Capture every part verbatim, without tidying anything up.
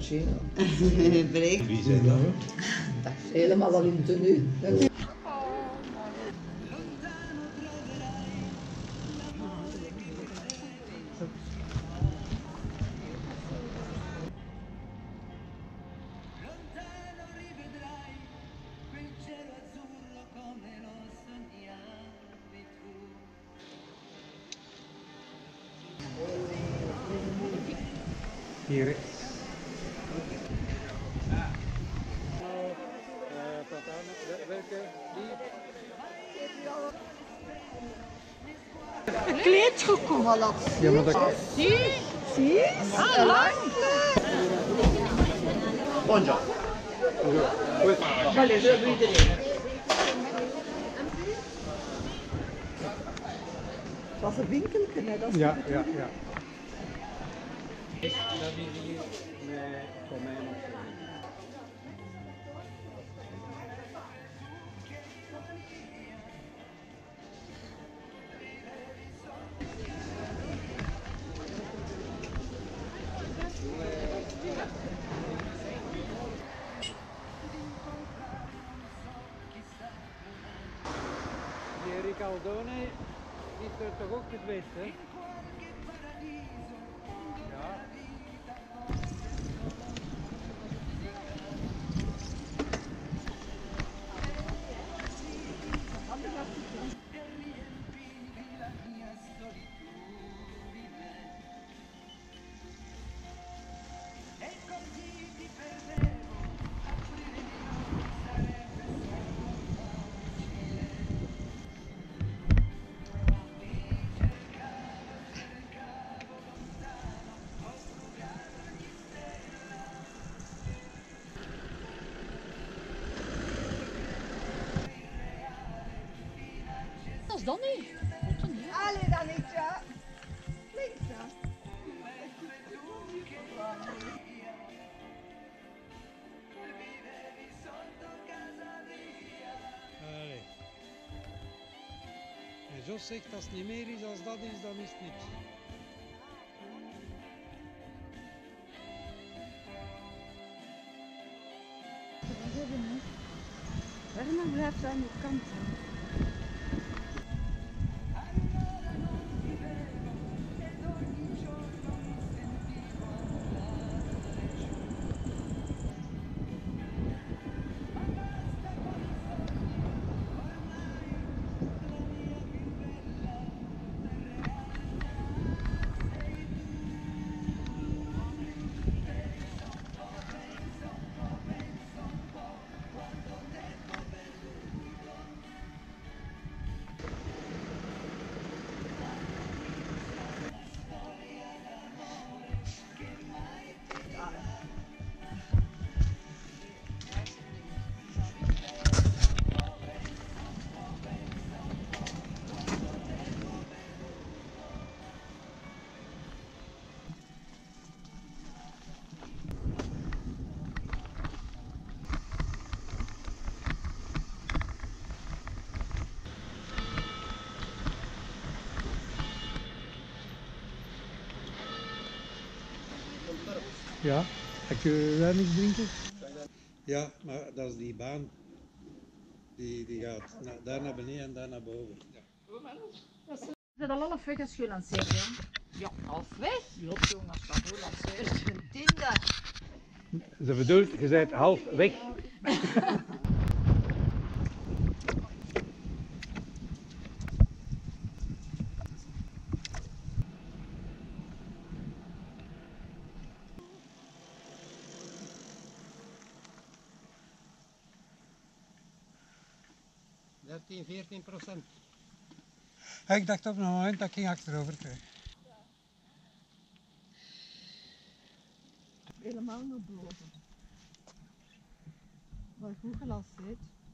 Chino. Breek. Wie zei dat? Dat is helemaal al in tenue. Hier is. Een kleedje komen laten. Ja, maar dat... Zie? Zie? Ah, lang. Buongiorno. Allee, zo hebben iedereen. Dat is een winkeltje, hè? Dat is Ja, ja, ja. Dat is hier met konijn of zo. Die Ricaldone is er toch ook geweest, hè? Ja. Dat is dan niet. Allee, dan niet, ja. Links, ja. Allee. En Jos zegt als het niet meer is als dat is, dan is het niks. Waarom blijft aan de kant zijn? Ja, heb je wel niks drinken? Ja, maar dat is die baan. Die, die gaat na, daar naar beneden en daar naar boven. Ja. Ze zijn al half weg als je lanceert, ja. Ja, half weg? Ja, jongens, dat goed lanceert. Een tiende. Ze bedoelt, je bent half weg. dertien, veertien procent. Ik dacht op een moment dat ik ging achterover terug. Helemaal naar boven. Maar goed gelanceerd.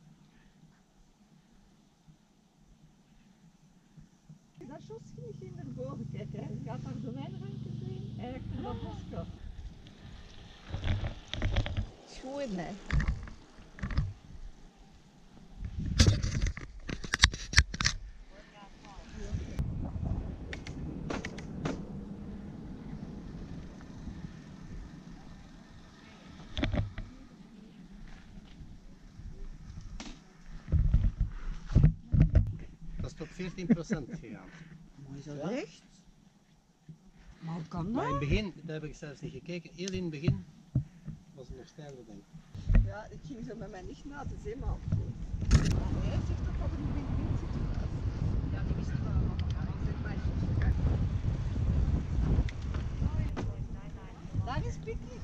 Dat Josje niet naar boven kijken, hè. Je gaat daar de wijnranken zien en achter dat bosje. Schoon, hè. tot veertien procent gegaan. Maar is dat Ja. echt? Maar hoe kan Maar in dat? het begin, daar heb ik zelfs niet gekeken, heel in het begin was het nog steiler denk ik. Ja, ik ging zo met mijn nicht naar de zeeman. Maar hij zegt toch dat er een win-win situatie is. Ja, die wist niet waar we gaan. Dan zegt mijn zus. Daar is picknick.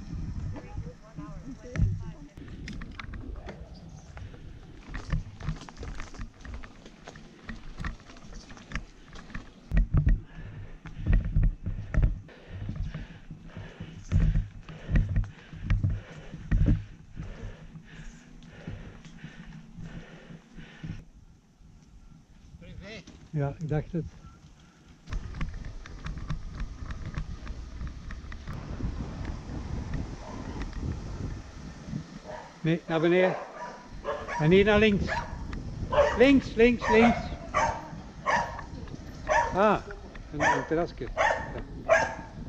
Privé. Ja, ik dacht het. Nee, naar beneden. En hier naar links. Links, links, links. Ah, een, een terrasje. Ja.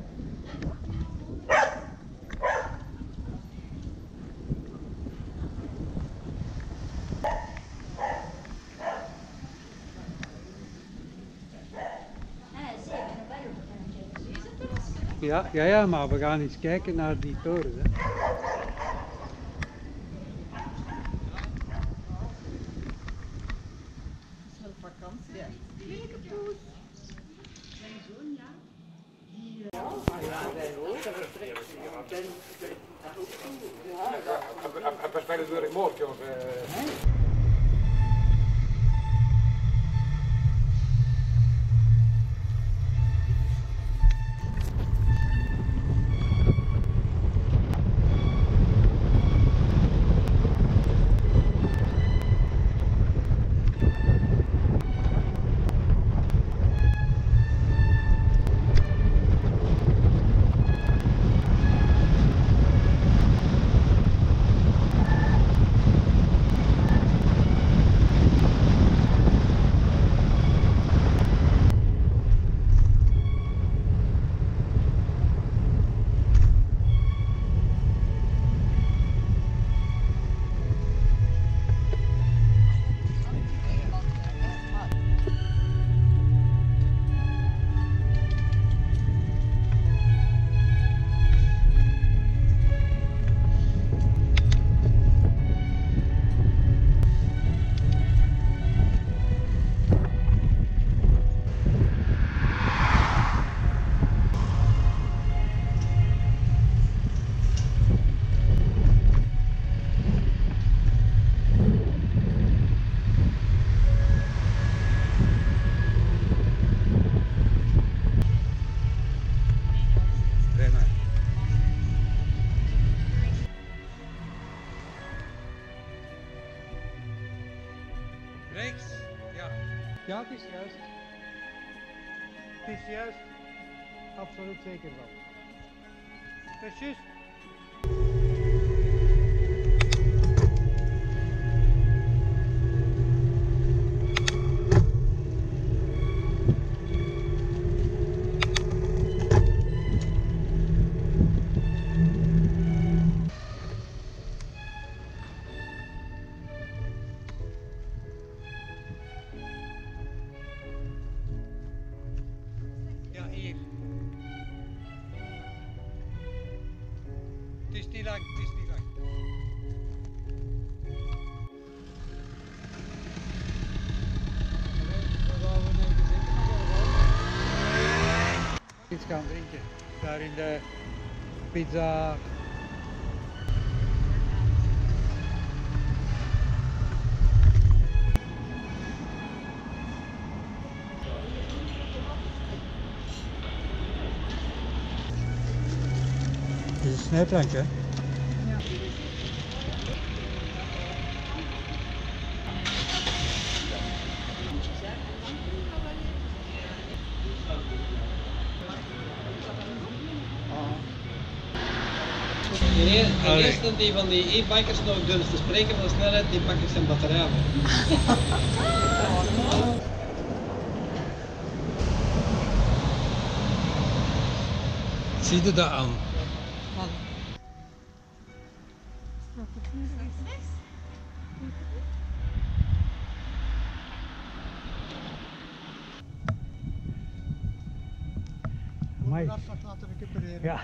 Ja, ja, ja, maar we gaan eens kijken naar die toren. Hè. Het is wel vakantie. Ja. Lelijke poes. Mijn zoon, ja. Die, uh... ja, ja, wij ook. Dat vertrekt. Ben, ben, dat ook toe. Ja, A per fare due rimorchi o Rechts? Ja. Ja, het is juist. Het is juist. Absoluut zeker wel. Het is juist. Ja, hier. Het is niet lang, het is niet lang. Dan gaan we naar de zin. Iets gaan drinken. Daar in de pizza. Het is een snijplank, hè? De, eer- de Allee. eerste die van die e-bikers nog durft te spreken van de snelheid, die pak ik zijn batterij af. Zie je dat aan? Amai. Hartslag laten recupereren. Ja.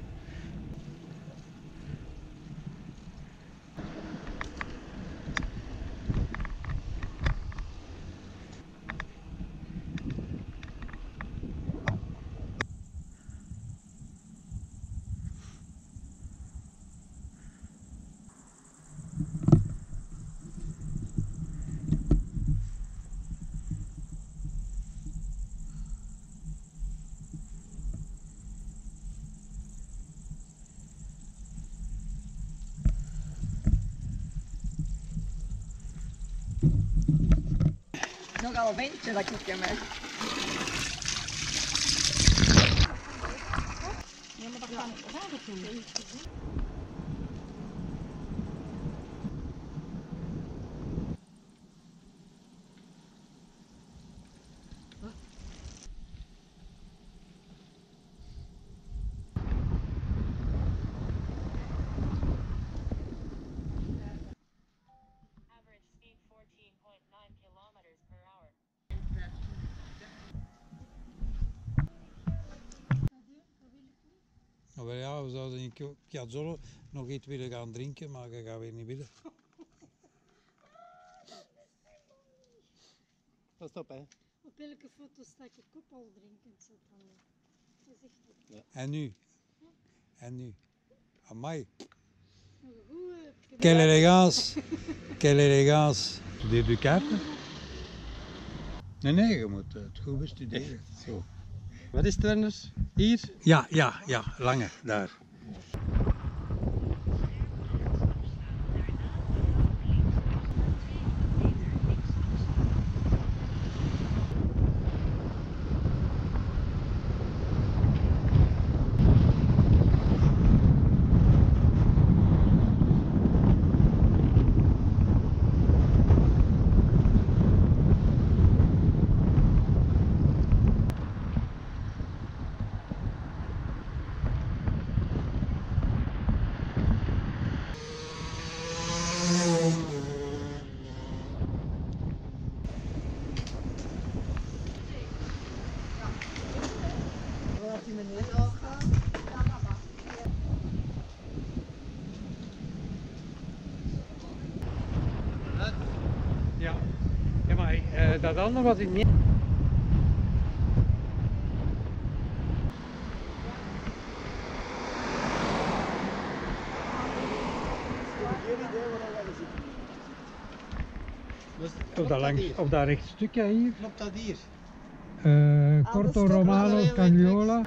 Nogal een ventje dat ik heb. Ja, maar dat kan ik wel doen. Nou ja, we zouden in Piazzolo nog iets willen gaan drinken, maar dat gaan we niet willen. Pas op, hè. Op welke foto sta ik ook al drinkend zat dan? Dat is echt Ja. En nu? En nu? Amai. nog goed. Uh, Quelle elegance. Quelle elegance. Studeer je kaarten? Nee, nee, je moet het goed bestuderen. Zo. Wat is het anders? Hier? Ja, ja, ja, lange, daar. Ja. Ja, maar uh, dat andere was ik niet. Op dat, langs, op dat rechtstukje hier. Klopt dat hier? Uh, Corto Romano Scagliola.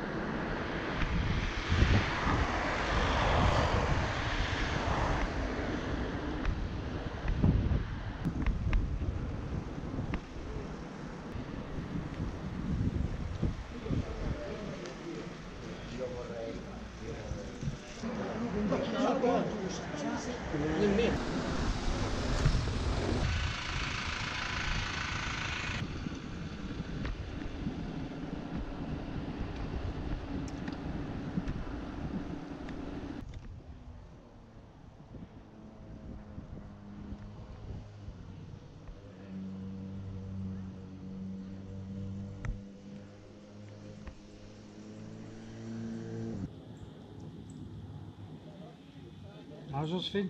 Nou, Josephine.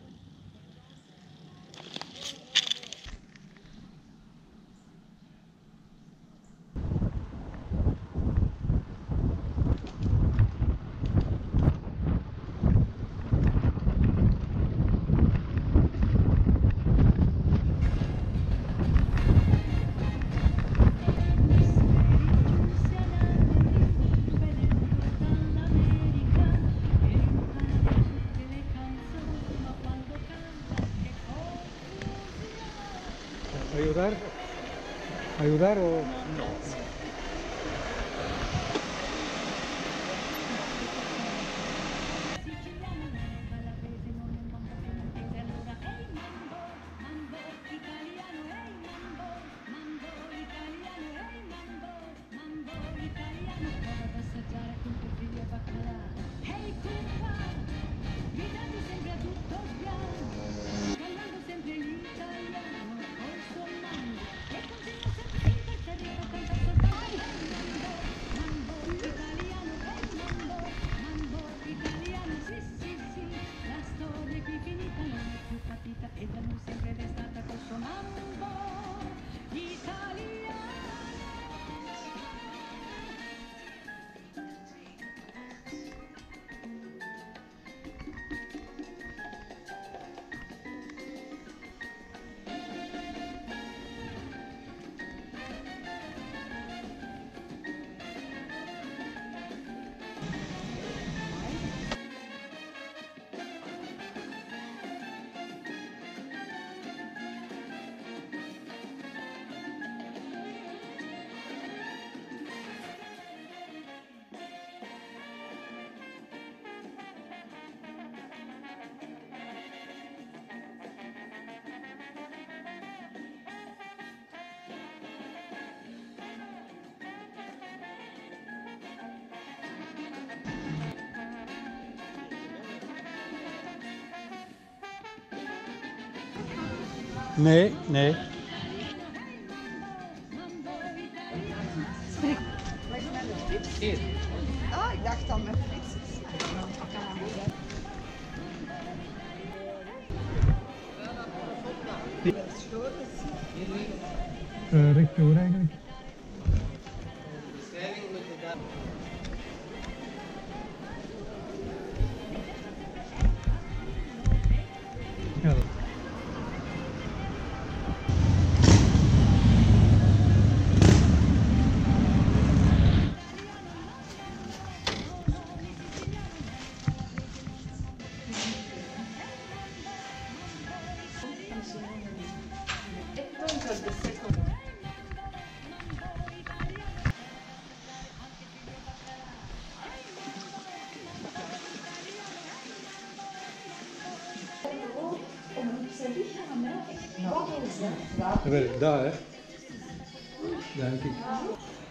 ¿Ayudar? ¿Ayudar o...? No. Nee, nee. Ah, ik dacht dan met Frits. Uh, rechtdoor eigenlijk. Ja, dat. Ja, daar, hè? Denk ik.